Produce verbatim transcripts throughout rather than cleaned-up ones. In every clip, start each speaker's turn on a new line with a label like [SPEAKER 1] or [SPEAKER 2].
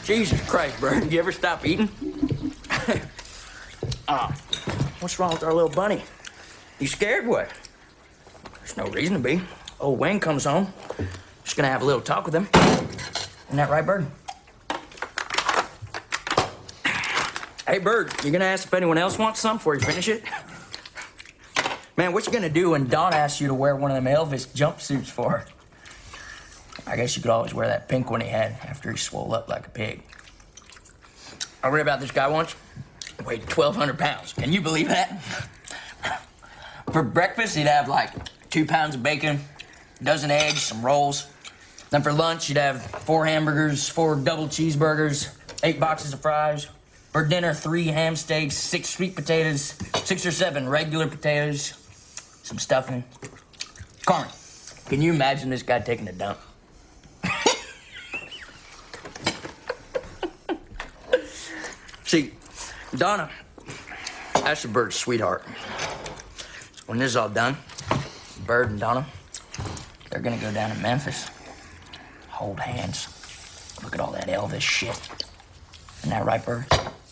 [SPEAKER 1] Jesus Christ, Bird, you ever stop eating? uh, what's wrong with our little bunny? You scared, what? There's no reason to be. Old Wayne comes home. Just gonna have a little talk with him. Isn't that right, Bird? Hey, Bird, you gonna ask if anyone else wants some before you finish it? Man, what you gonna do when Don asks you to wear one of them Elvis jumpsuits for her? I guess you could always wear that pink one he had after he swole up like a pig. I read about this guy once. Weighed twelve hundred pounds. Can you believe that? For breakfast, he'd have like two pounds of bacon, a dozen eggs, some rolls. Then for lunch, he'd have four hamburgers, four double cheeseburgers, eight boxes of fries. For dinner, three ham steaks, six sweet potatoes, six or seven regular potatoes, some stuffing. Carmen, can you imagine this guy taking a dump? See, Donna, that's the Bird's sweetheart. When this is all done, Bird and Donna, they're gonna go down to Memphis, hold hands, look at all that Elvis shit. Isn't that right, Bird?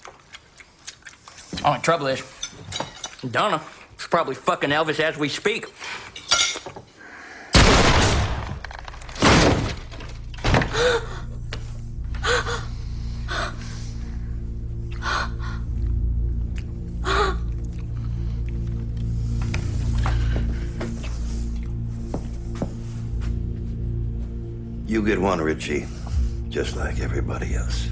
[SPEAKER 1] Only trouble is, Donna is probably fucking Elvis as we speak.
[SPEAKER 2] You get one, Richie, just like everybody else.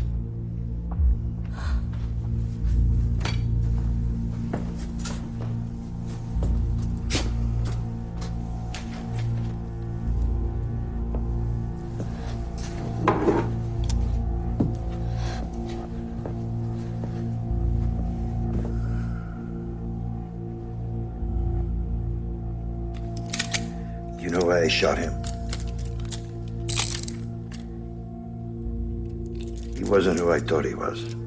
[SPEAKER 2] You know why I shot him? He wasn't who I thought he was.